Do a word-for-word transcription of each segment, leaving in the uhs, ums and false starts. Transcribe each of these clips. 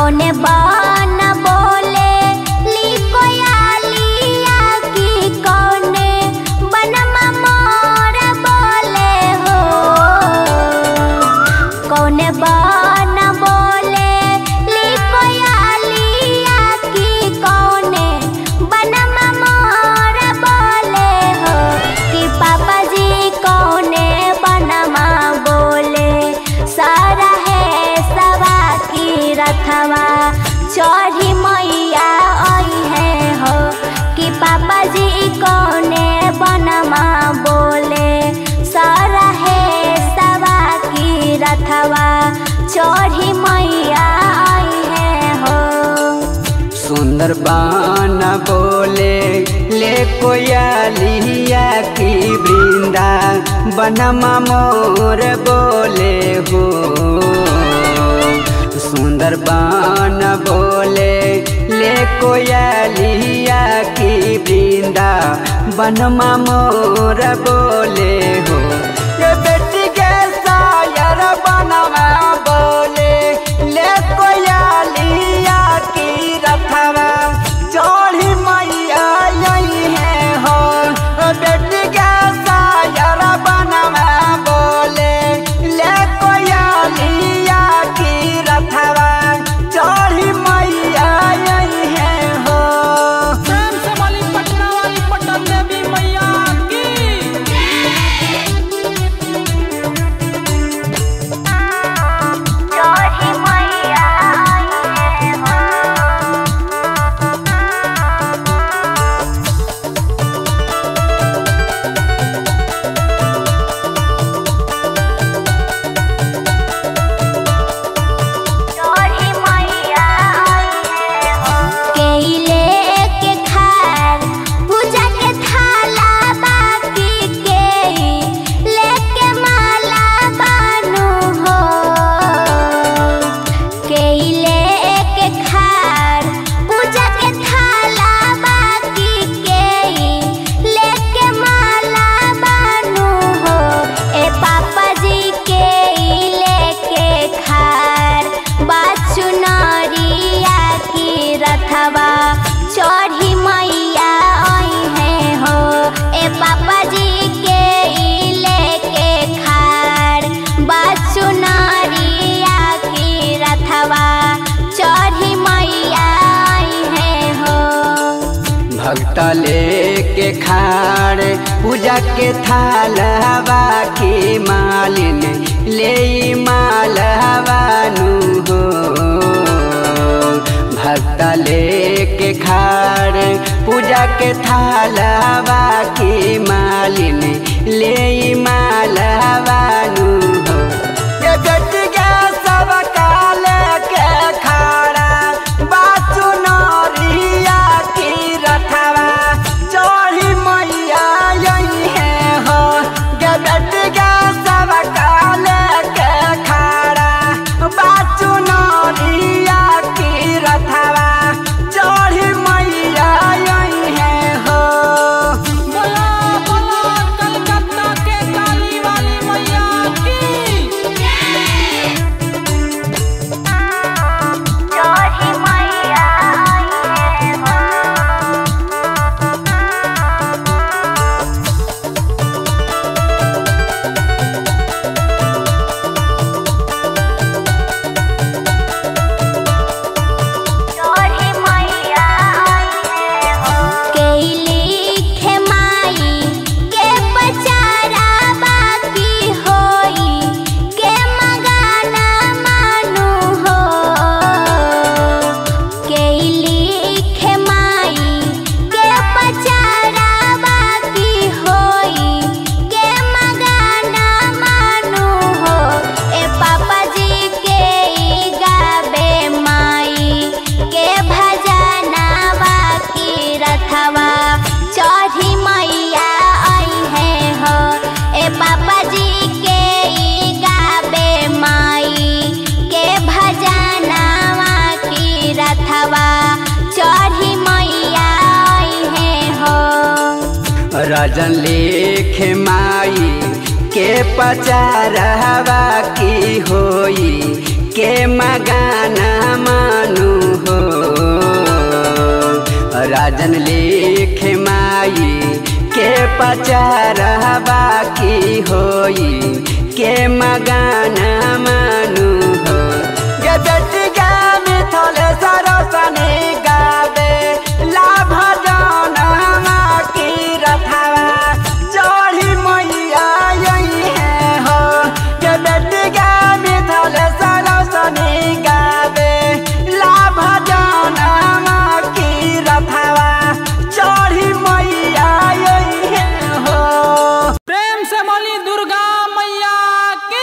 कौने बन बोले ली कोयलिया की कौने बनमा मोर बोले हो। कौने बन बोले ली कोयलिया की कौने बनमा मोर बोले हो। कि पापा जी कौने बनमा बोले सारा है सवा की रथवा चढ़ी मैया आई है हो। कि पापा जी कौने बनमा बोले सारा है सवा की रथवा चढ़ी मैया आई है हो। सुंदर बन बोले ले कोयलिया की वृंदा बनमा मोर बोले हो। सुंदर बन बोले ले कोयलिया की वृंदा बनमा मोर बोले हो। ये बेटी के शायर बनवा बोले ले कोयलिया की रथवा चढ़ी मैया आई है हो। बेटी के शायर बनवा बोले ले कोयलिया की रथवा चढ़ी मैया आई है हो। प्रेम से वाली पटना वाली पटन देवी मैया की। चढ़ी मैया आई है हो। चढ़ी मैया आई है हो। केले के खार पूजा के थाला बाकी के लेके माला बानू हो। केले के खार पूजा के थाला बाकी के लेके माला बानू हो। ए पापा जी के लेके खार बाचु नरिया की रथवा चढ़ी मैया आई है हो। ए पापा जी के लेके खार बाचु नरिया की रथवा चढ़ी मैया आई है हो। भक्त लेके खाड़ पूजा के थालवा की मालिन ले मालवानु हो। भक्त लेके खाड़ पूजा के थालवा की मालिन ले मालवानु हो। ये बेटी के सब काले के खाड़ा बाचु नरिया की रथवा चढ़ी मैया आई है हो। ये बेटी के सब काले के खाड़ा बाचु नरिया की रथवा चढ़ी मैया आई है हो। बोला बोला कलकत्ता के काली वाली मैया की। चढ़ी मैया आई है हो। चढ़ी मैया आई है हो। केली खेमाई के पचारा बाकी होई के मगाना मानू हो। केली खेमाई के पचारा बाकी होई के मगाना मानू हो। ए पापा जी के गाबे माई के भजना बाकी रथवा चढ़ी मैया आई है हो। ए पापा जी के गाबे माई के भजना बाकी रथवा चढ़ी मैया आई है हो। राजन लेख माई के पचारवा की होई के मगाना मानु राजन लिख माई के पचारा बाकी होई के मगाना मानू हो गजटिया मिथल सरसने गावे लाभ जाना की रथावा चढ़ी मैया यही है हो गजटिया मिथल सरसने गावे लाभ जाना की रथावा चढ़ी मैया यही है हो। प्रेम से बोली दुर्गा मैया की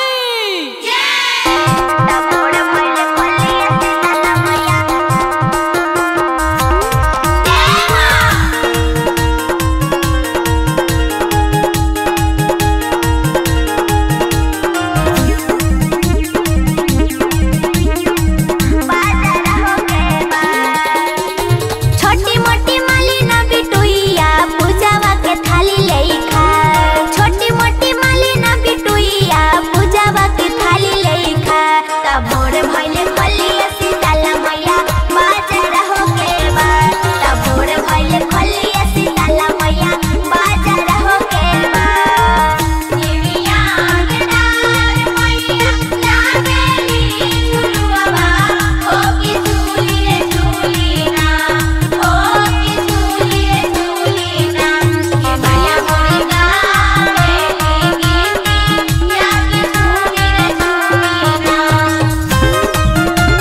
छोटी मोटी माली ना बिटुइया पूजावा के थाली लेखा छोटी मोटी माली ना बिटुइया पूजावा के थाली लेखा तब भोर भइले खलिया सीताला मैया बाजार हो के बा तब भोर भइले खलिया सीताला मैया बाजार हो के बा देविया के डार मैया लागेली झुलुआ हो की झूली रे झूली ना हो की झूली रे झूली ना के मैया मोरी गावेली गीती या की झूली रे झूली ना।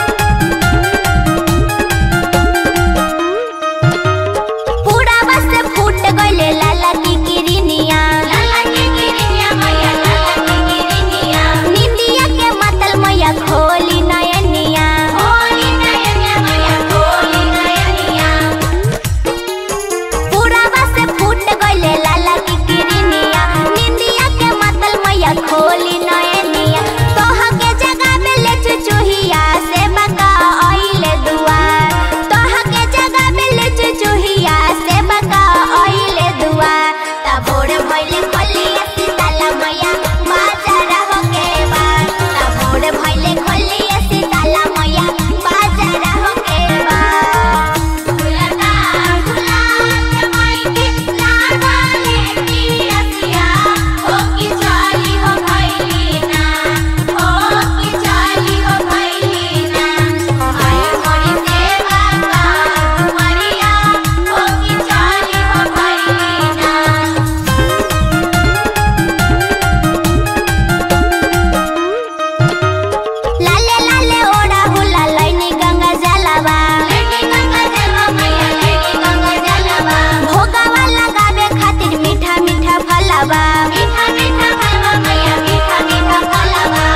पूरा बस फूट गइले लाला की किरनिया लाला की किरनिया मैया लाला की किरनिया निंदिया के मतल मैया खोली नयनिया खोली नयनिया मैया खोली नयनिया पूरा बस फूट गइले लाला की किरनिया निंदिया के मतल मैया खोली नयनिया तोहा के जगह में ले चुचुहिया से बका आइले दुआर तोहा के जगह में ले चुचुहिया से बका आइले दुआर तब भोर भइले खलिया सीताला मैया बाजार हो के बा तब भोर भइले खलिया सीताला मैया बाजार हो के बा झुलता झुलात मई के लागले पियसिया हो की चाली हो भइली ना हो की चाली हो भइली ना आय मोरी सेवा का मरिया हो की चाली हो भइली ना। लाले लाले ओड़ा हुला लैनी गंगा जलवा लैनी गंगा जलवा मैया लैनी गंगा जलवा भोगावा लगावे खातिर मीठा मीठा फलवा मीठा मीठा फलवा मैया मीठा मीठा फलवा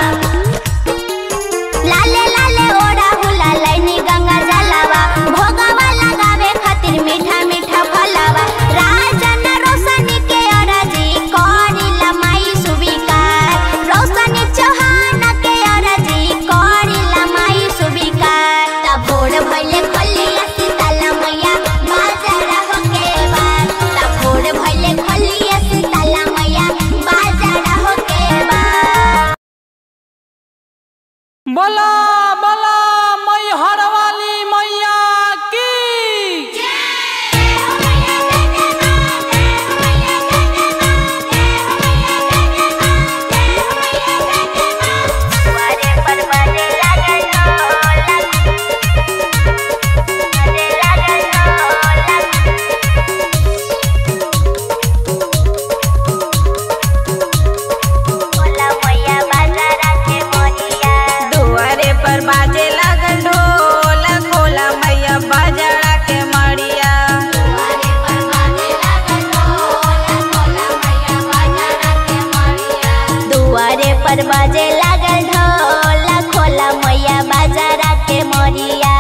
लाले लाले ओड़ा हुला लैनी गंगा जलवा भोगावा लगावे खातिर मीठा मीठा फलवा राजन रोशनी के अरजी करिला माई सुविकार रोशनी चौहान के अरजी करिला माई सुविकार तब भोर भइले खलिया सीताला मैया बाजार हो के बा तब भोर भइले खलिया सीताला मैया बाजार हो के बा। बोला बोला मैहर वाली मैया की दुआरे पर बाजे लगल ढोल खोला मैया बाजरा के मड़िया दुआरे पर बाजे लागल ढोल खोला मैया बाजारा के मरिया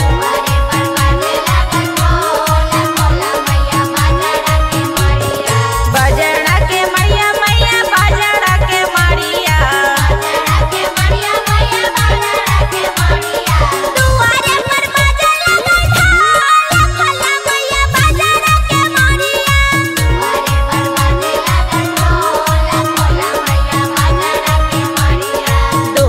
बाजरा के मैया मैया बाजरा के मड़िया दुआरे पर बाजे लागल ढोल खोला मैया बाजारा के मरिया दो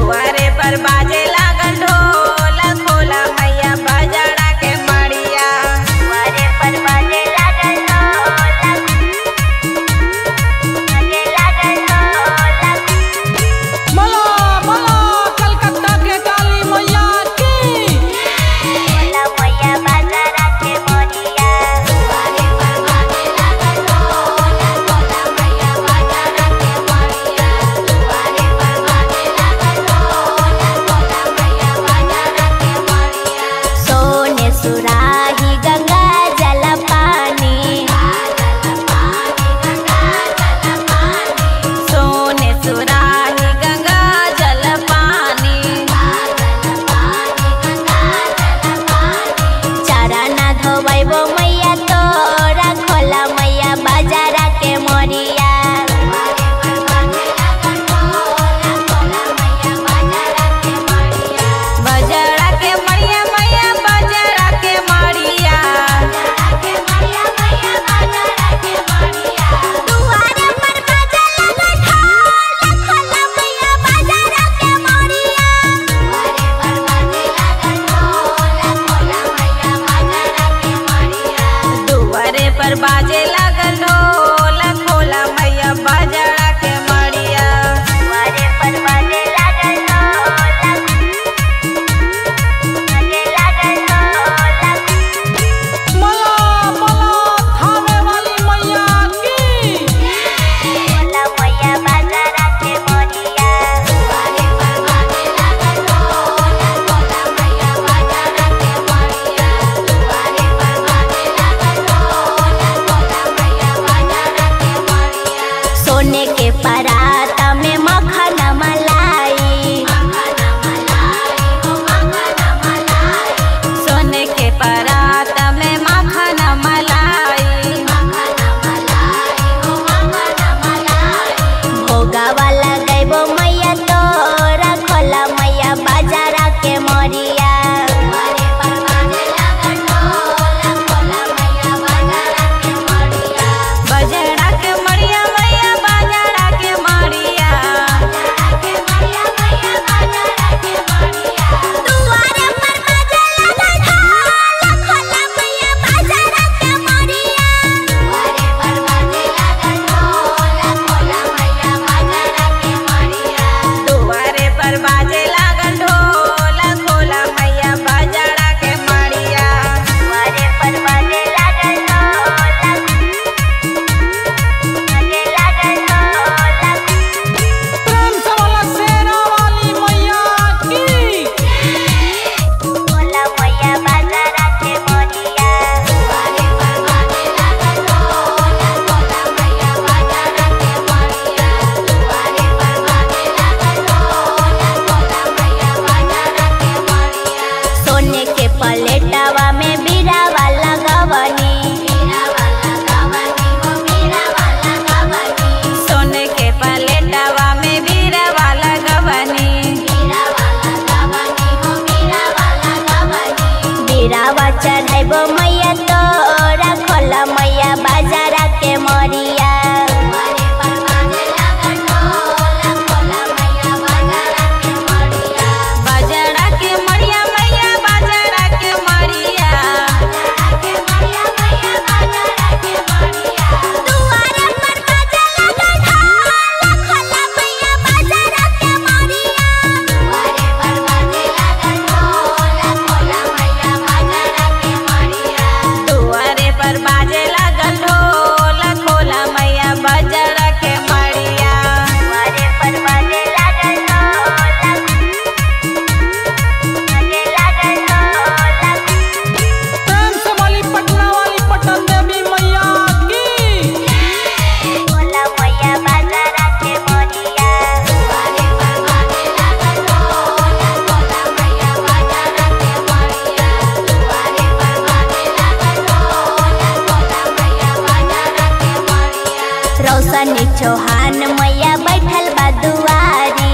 चौहान मैया बैठल बा दुआरी।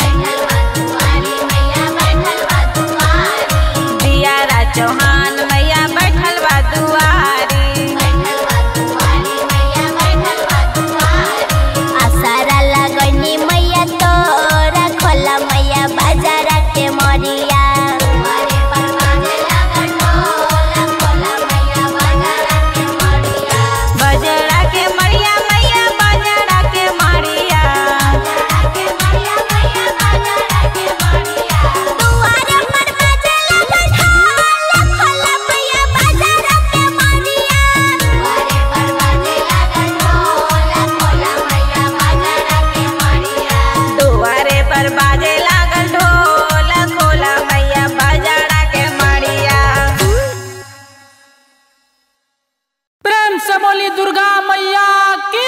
दियारा चौहान मैया बैठल बा दुआरी। आसारा लगनी मैया तोरा खोला मैया बाजारा के मरिया। बजरा के मरिया मैया बजरा के मरिया। दुआरे पर बाजे लगन ढोल खोला मैया बाजारा के मरिया। दुआरे पर बाजे लगन ढोल खोला मैया बाजारा के मरिया। दुआरे पर बाजे लागल ढोल खोला मैया बजरा के मरिया। प्रेम से बोली दुर्गा मैया की।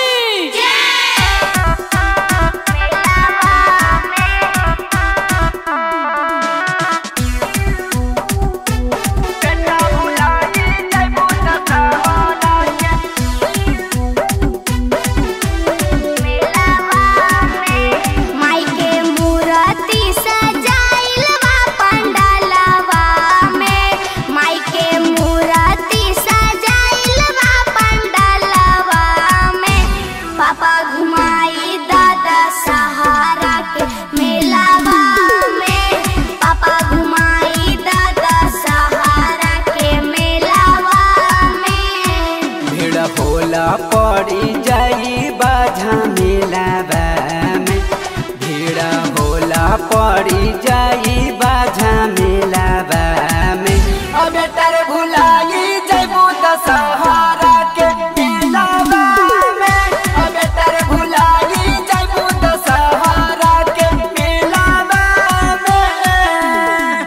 माई के मूर्ति सजाइल बा पंडालवा में। माई के मूर्ति सजाइल बा पंडालवा में। पापा घुमाई दादा सहारा के मेलावा में। पापा घुमाई दादा सहारा के मेलावा में। भीड़ होला पड़ी जाई बाझा मेलावा में। भीड़ होला पड़ी जाई बाझा मेलावा में। अब तर भुलाई जैबू दशहरा के मेलावा में। अब तर भुलाई जैबू दशहरा के मेलावा में।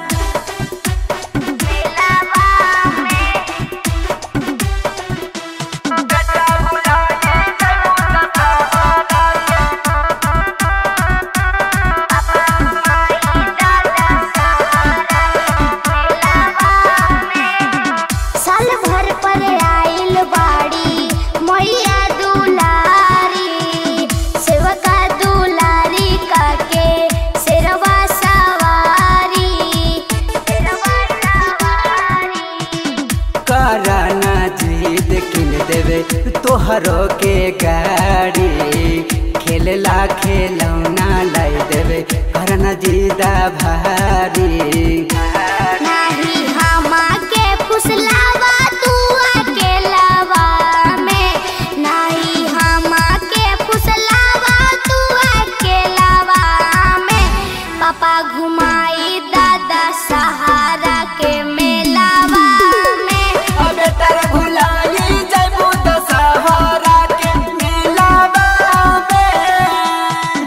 साल भर पर आइल बाड़ी मैया दुलारी। सेवका दुलारी काके शेरवा सवारी। शेरवा सवारी कराना जीत किन देवे तोहरो के गाड़ी। खेलला खेलौना लाई देवे करना जीदा भारी। नाही हमा के फुसलावा तू अकेलावा में। नाही हमा के फुसलावा तू अकेलावा में। पापा घुमाई दादा सहारा के मेलावा में। अब तर भुलाई जैबू दशहरा के मेलावा में।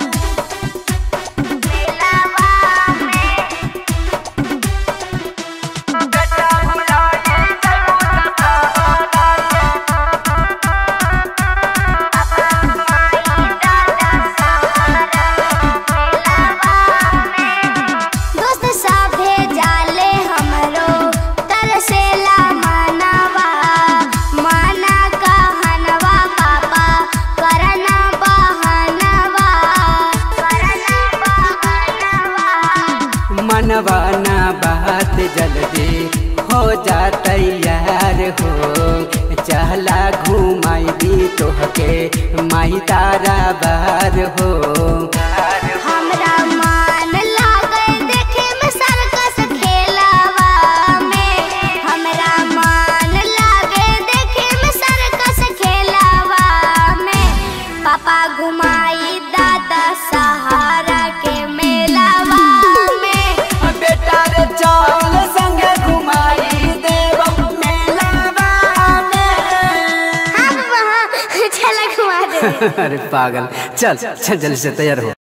दोस्त सभे जाले हमरो तरसेला मनवा। माना कहनवा पापा करना बहनवा। करना बहनवा मनवा ना बात जल्दी हो जा तैयार हो। चहला घुमाई दी तोहके माई तारा बार हो। हमरा मान लागे देखे में सर्कस खेलावा में। हमरा मान लागे देखे में सर्कस खेलावा में। पापा घुमाई दादा सहारा के मेलावा में। बेटा रे चल संगे घुमाई देव मेलावा में। हम वहाँ चला घुमा दे। अरे पागल, चल चल जल्दी से तैयार हो।